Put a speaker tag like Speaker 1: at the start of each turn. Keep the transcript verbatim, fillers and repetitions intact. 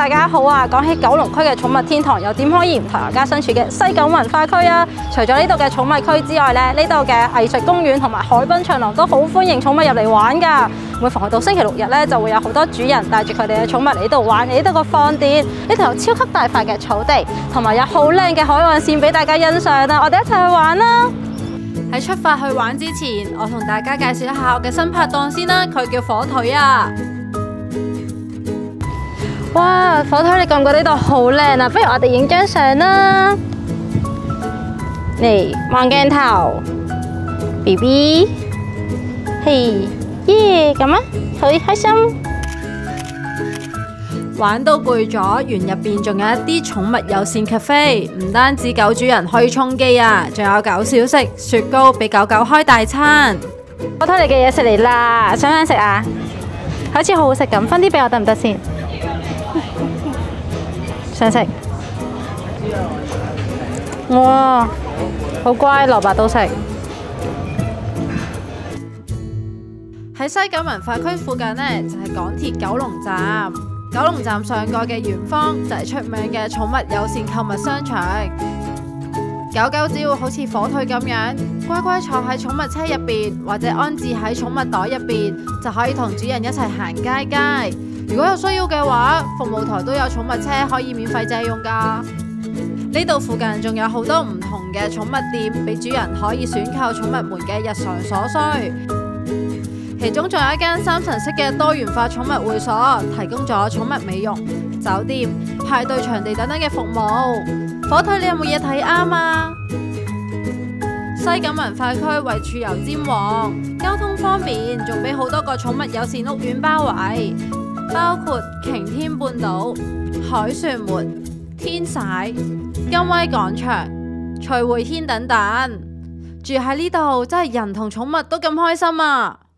Speaker 1: 大家好啊！講起九龍區嘅寵物天堂，又點可以唔同大家相處嘅西九文化區啊？除咗呢度嘅寵物區之外咧，呢度嘅藝術公園同埋海濱長廊都好歡迎寵物入嚟玩㗎。每逢去到星期六日咧，就會有好多主人帶住佢哋嘅寵物嚟呢度玩。嚟呢度個放電，呢度有超級大塊嘅草地，同埋有好靚嘅海岸線俾大家欣賞啊！我哋一齊去玩啦！喺出發去玩之前，我同大家介紹一下我嘅新拍檔先啦，佢叫火腿啊！哇，火腿，你覺唔覺得呢度好靚啊？不如我哋影張相啦！嚟望鏡頭 ，B B， 嘿，耶，咁啊，好開心！玩到攰咗，園入邊仲有一啲寵物友善 cafe， 唔單止狗主人可以充飢啊，仲有狗小食、雪糕俾狗狗開大餐。火腿，你嘅嘢食嚟啦，想唔想食啊？好似好好食咁，分啲俾我得唔得先？想食？哇，好乖，蘿蔔都食。喺西九文化區附近呢，就係港鐵九龍站。九龍站上蓋嘅圓方就係出名嘅寵物友善購物商場。狗狗只要好似火腿咁樣，乖乖坐喺寵物車入邊，或者安置喺寵物袋入邊，就可以同主人一齊行街街。如果有需要嘅話，服務台都有寵物車可以免費借用㗎。呢度附近仲有好多唔同嘅寵物店，俾主人可以選購寵物們嘅日常所需。其中仲有一間三層式嘅多元化寵物會所，提供咗寵物美容、酒店、派對場地等等嘅服務。火腿，你有冇嘢睇啱啊？西九文化區位處油尖旺，交通方便，仲俾好多個寵物友善屋苑包圍，包括擎天半島、凱旋門、天璽、金威廣場、徐匯軒等等。住喺呢度真係人同寵物都咁開心啊！